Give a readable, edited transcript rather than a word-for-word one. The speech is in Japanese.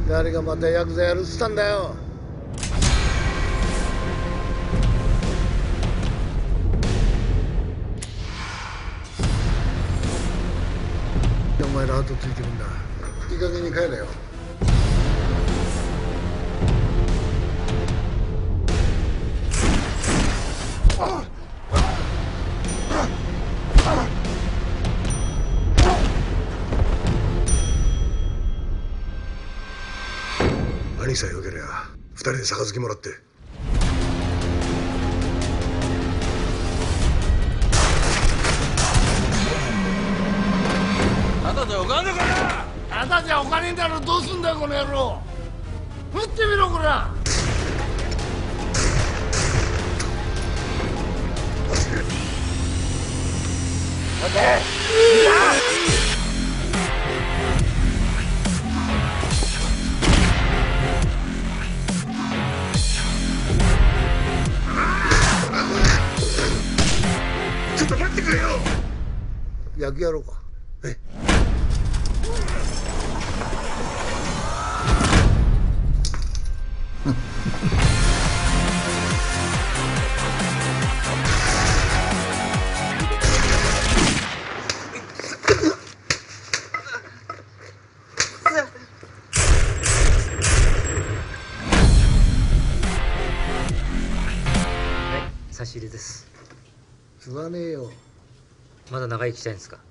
誰がまたヤクザやるっつったんだよ。お前ら後ついてるんだ。いい加減に帰れよ。兄さえよけりゃ2人で杯もらって。 ただじゃお金かな。 ただじゃお金だろ。どうすんだよこの野郎。撃ってみろこら。待て。ちょっと待ってくれよ。役やろうか。え差し入れです。 吸わねえよ。 まだ長生きしたいんですか？